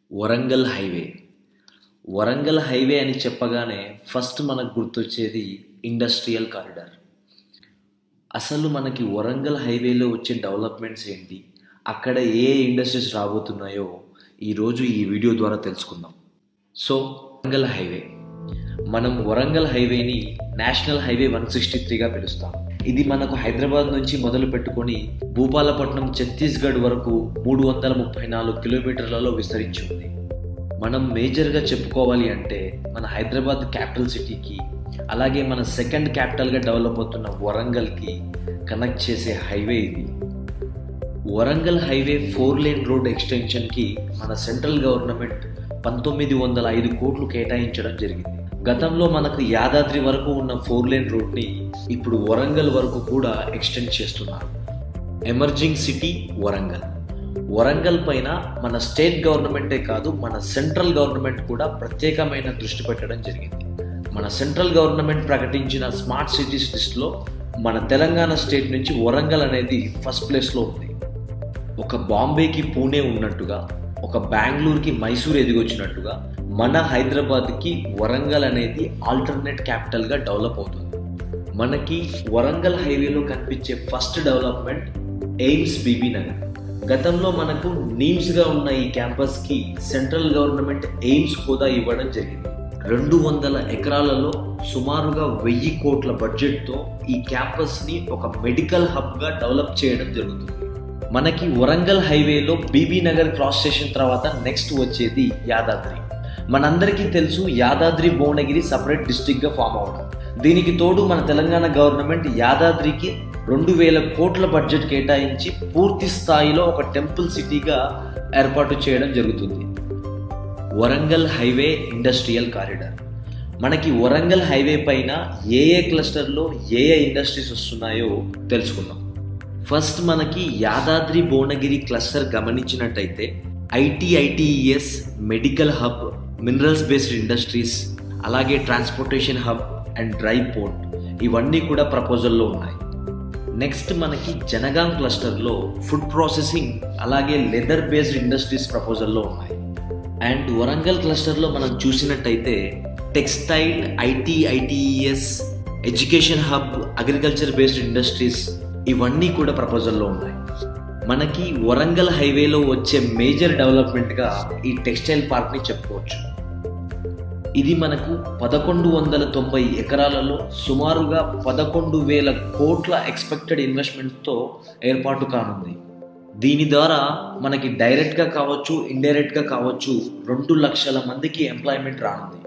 Warangal highway. Warangal highway అని చెప్పగానే first మనకు గుర్తొచ్చేది ఇండస్ట్రియల్ కారిడార్. అసలు మనకి వరంగల్ హైవేలో వచ్చే డెవలప్మెంట్స్ ఏంటి, అక్కడ ఏ ఇండస్ట్రీస్ రాబోతున్నాయో ఈరోజు ఈ వీడియో ద్వారా తెలుసుకుందాం. సో వరంగల్ హైవే, మనం వరంగల్ హైవేని నేషనల్ హైవే 163గా పిలుస్తాం. ఇది మనకు హైదరాబాద్ నుంచి మొదలు పెట్టుకొని భూపాలపట్నం ఛత్తీస్గఢ్ వరకు 334 కిలోమీటర్లలో విస్తరించి ఉంది. మనం మేజర్గా చెప్పుకోవాలి అంటే మన హైదరాబాద్ క్యాపిటల్ సిటీకి, అలాగే మన సెకండ్ క్యాపిటల్గా డెవలప్ అవుతున్న వరంగల్కి కనెక్ట్ చేసే హైవే ఇది. వరంగల్ హైవే 4 లేన్ రోడ్ ఎక్స్టెన్షన్కి మన సెంట్రల్ గవర్నమెంట్ 1905 కోట్లు కేటాయించడం జరిగింది. గతంలో మనకు యాదాద్రి వరకు ఉన్న 4 లేన్ రోడ్ని ఇప్పుడు వరంగల్ వరకు కూడా ఎక్స్టెండ్ చేస్తున్నారు. Emerging city Warangal. వరంగల్ పైన మన స్టేట్ గవర్నమెంటే కాదు, మన సెంట్రల్ గవర్నమెంట్ కూడా ప్రత్యేకమైన దృష్టి పెట్టడం జరిగింది. మన సెంట్రల్ గవర్నమెంట్ ప్రకటించిన స్మార్ట్ సిటీస్ లిస్ట్లో మన తెలంగాణ స్టేట్ నుంచి వరంగల్ అనేది ఫస్ట్ ప్లేస్లో ఉంది. ఒక బాంబేకి పూణే ఉన్నట్టుగా, ఒక బెంగళూరుకి మైసూర్ ఎదిగొచ్చినట్టుగా మన హైదరాబాద్కి వరంగల్ అనేది ఆల్టర్నేట్ క్యాపిటల్గా డెవలప్ అవుతుంది. మనకి వరంగల్ హైవేలో కనిపించే first development AIIMS Bibinagar. గతంలో మనకు నీమ్స్గా ఉన్న ఈ క్యాంపస్కి సెంట్రల్ గవర్నమెంట్ ఎయిమ్స్ హోదా ఇవ్వడం జరిగింది. 200 ఎకరాలలో సుమారుగా 1000 కోట్ల బడ్జెట్తో ఈ క్యాంపస్ని ఒక మెడికల్ హబ్గా డెవలప్ చేయడం జరుగుతుంది. మనకి వరంగల్ హైవేలో బీబీ నగర్ క్రాస్ స్టేషన్ తర్వాత నెక్స్ట్ వచ్చేది యాదాద్రి. మనందరికీ తెలుసు, యాదాద్రి భువనగిరి సపరేట్ డిస్ట్రిక్ట్గా ఫామ్ అవడం. దీనికి తోడు మన తెలంగాణ గవర్నమెంట్ యాదాద్రికి 2000 కోట్ల బడ్జెట్ కేటాయించి పూర్తి స్థాయిలో ఒక టెంపుల్ సిటీగా ఏర్పాటు చేయడం జరుగుతుంది. Warangal highway industrial corridor. మనకి వరంగల్ హైవే పైన ఏ క్లస్టర్లో ఏ ఇండస్ట్రీస్ వస్తున్నాయో తెలుసుకుందాం. ఫస్ట్ మనకి యాదాద్రి భువనగిరి క్లస్టర్ గమనించినట్టయితే IT ITES, medical hub, minerals based industries, అలాగే transportation hub and dry port, ఇవన్నీ కూడా ప్రపోజల్లో ఉన్నాయి. నెక్స్ట్ మనకి జనగాం క్లస్టర్లో ఫుడ్ ప్రాసెసింగ్, అలాగే లెదర్ బేస్డ్ ఇండస్ట్రీస్ ప్రపోజల్లో ఉన్నాయి. అండ్ వరంగల్ క్లస్టర్లో మనం చూసినట్టయితే textile, IT ITES, education hub, agriculture based industries, ఇవన్నీ కూడా ప్రపోజల్లో ఉన్నాయి. మనకి వరంగల్ హైవేలో వచ్చే మేజర్ డెవలప్మెంట్గా ఈ టెక్స్టైల్ పార్క్ని చెప్పుకోవచ్చు. ఇది మనకు 1190 ఎకరాలలో సుమారుగా 11,000 కోట్ల ఎక్స్పెక్టెడ్ ఇన్వెస్ట్మెంట్తో ఏర్పాటు కానుంది. దీని ద్వారా మనకి డైరెక్ట్గా కావచ్చు, ఇండైరెక్ట్గా కావచ్చు 2 లక్షల మందికి ఎంప్లాయ్మెంట్ రానుంది.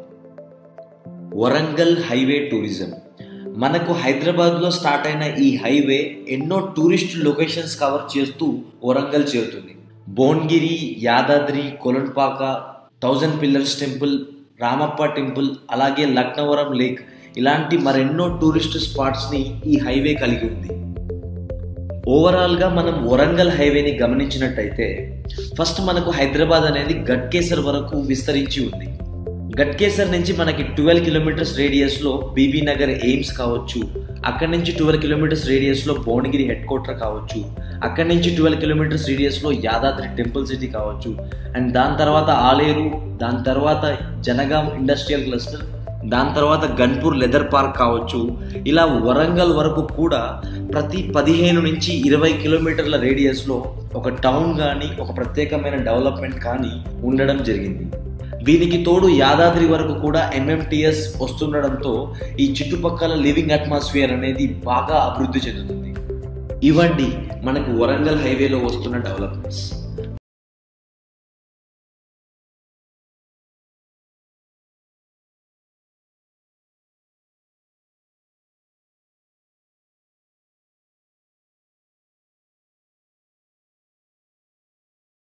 Warangal highway tourism. మనకు హైదరాబాద్లో స్టార్ట్ అయిన ఈ హైవే ఎన్నో టూరిస్ట్ లొకేషన్స్ కవర్ చేస్తూ వరంగల్ చేరుతుంది. Bhuvanagiri, Yadadri, Kolanupaka, 1000 pillars temple, Ramappa temple, అలాగే లక్నవరం లేక్, ఇలాంటి మరెన్నో టూరిస్ట్ స్పాట్స్ని ఈ హైవే కలిగి ఉంది. ఓవరాల్గా మనం వరంగల్ హైవేని గమనించినట్టయితే ఫస్ట్ మనకు హైదరాబాద్ అనేది గట్కేసర్ వరకు విస్తరించి ఉంది. గట్కేసర్ నుంచి మనకి 12 కిలోమీటర్స్ రేడియస్లో బీబీ నగర్ ఎయిమ్స్ కావచ్చు, అక్కడి నుంచి 12 కిలోమీటర్స్ రేడియస్లో భువనగిరి హెడ్ క్వార్టర్ కావచ్చు, అక్కడి నుంచి 12 కిలోమీటర్స్ రేడియస్లో యాదాద్రి టెంపుల్ సిటీ కావచ్చు, అండ్ దాని తర్వాత ఆలేరు, దాని తర్వాత జనగాం ఇండస్ట్రియల్ క్లస్టర్, దాని తర్వాత గన్పూర్ లెదర్ పార్క్ కావచ్చు. ఇలా వరంగల్ వరకు కూడా ప్రతి 15 నుంచి 20 కిలోమీటర్ల రేడియస్లో ఒక టౌన్ కానీ, ఒక ప్రత్యేకమైన డెవలప్మెంట్ కానీ ఉండడం జరిగింది. దీనికి తోడు యాదాద్రి వరకు కూడా MMTS వస్తుండడంతో ఈ చుట్టుపక్కల లివింగ్ అట్మాస్ఫియర్ అనేది బాగా అభివృద్ధి చెందుతుంది. ఇవండి మనకు వరంగల్ హైవేలో వస్తున్న డెవలప్మెంట్స్.